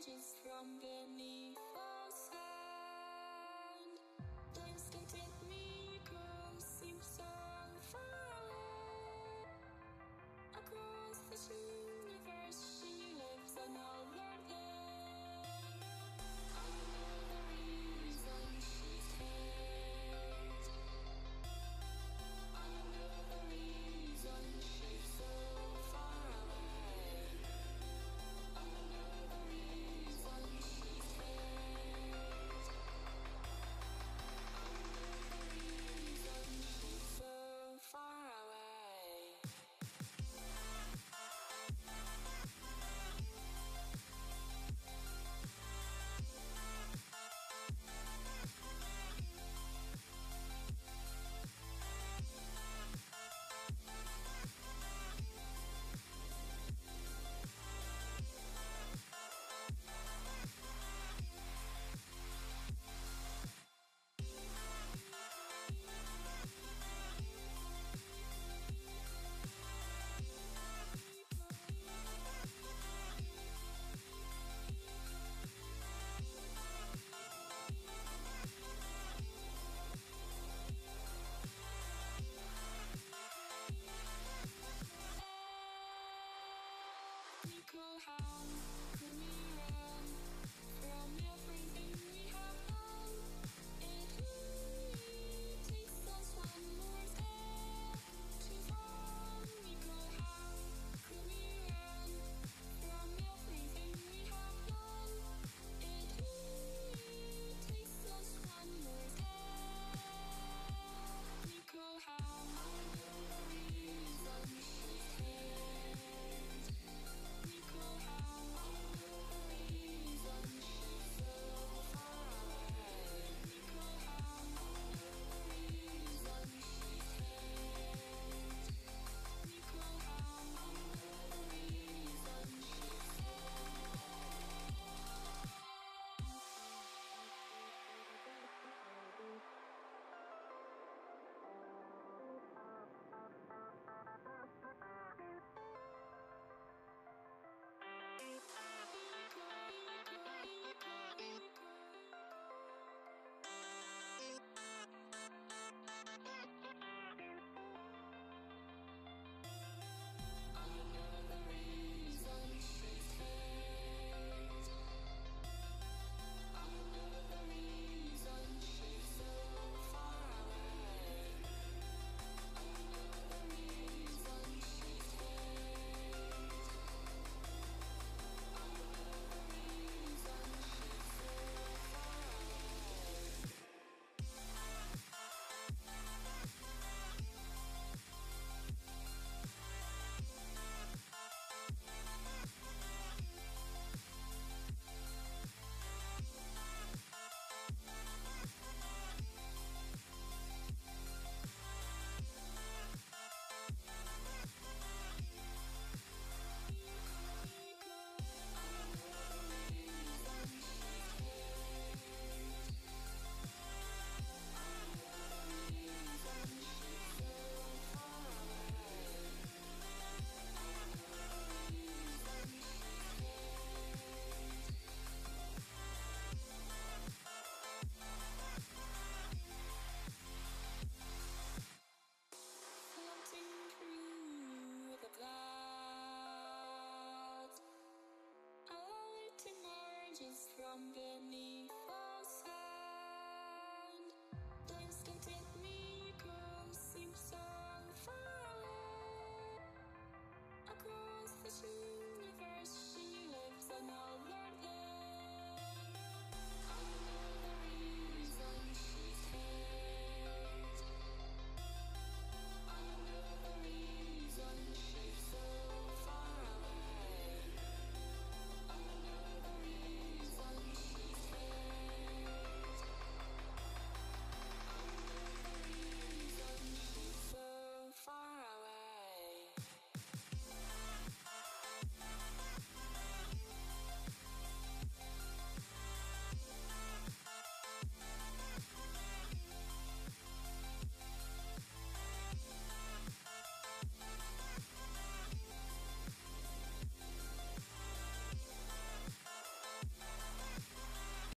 emerges from beneath the sand. The instinctive miracle seems so far away. Across this universe, she lives another day. I know the reason she stays. I know the reason she's so far away. I know the reason she stays. I know the reason she's so far away. How could we run from everything we have done? It only takes us one more step to fall. How could we run from everything we have done? It only takes us one more step. How I know the reason she stays. How I know the reason she's so far away. How I know the reason she stays. How I know the reason she clouds, a light emerges from beneath.